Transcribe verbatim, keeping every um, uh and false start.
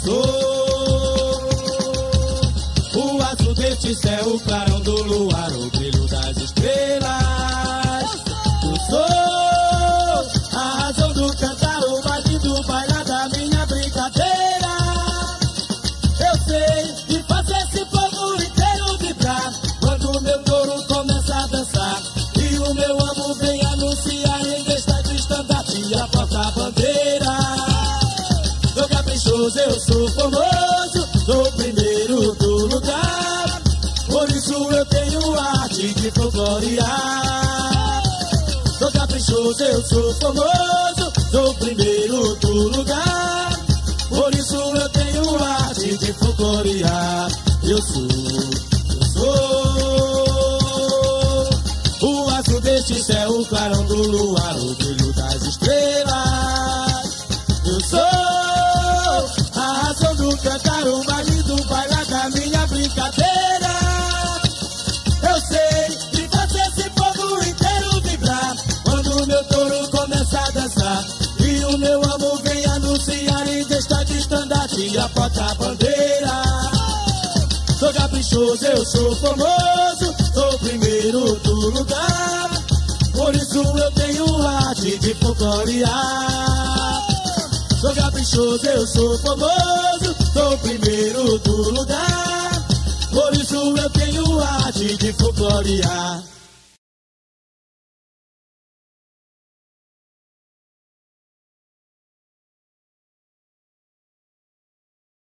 sou o azul deste céu, o clarão do luar, o brilho das estrelas. Eu sou a razão do cantar, o baile do bailar da minha brincadeira. Eu sei de fazer esse povo inteiro vibrar quando meu touro começa a dançar e o meu amo vem anunciar em festa de estandarte e a porta-bandeira. Sou caprichoso, eu sou famoso, sou o primeiro do lugar, por isso eu tenho arte de folclorear. Sou caprichoso, eu sou famoso, sou o primeiro do lugar, por isso eu tenho arte de folclorear. Eu sou, eu sou o azul deste céu, o clarão do luar, o brilho das estrelas. Eu sou a razão do cantar, o baile do bailar da minha brincadeira. Eu sei de fazer esse povo inteiro vibrar quando meu touro começa a dançar e o meu amor vem anunciar em festa de estandarte e a porta-bandeira. Sou caprichoso, eu sou famoso, sou o primeiro do lugar, por isso eu tenho arte de folclorear. Sou caprichoso, eu sou famoso, sou o primeiro do lugar, por isso eu tenho arte de folclorear.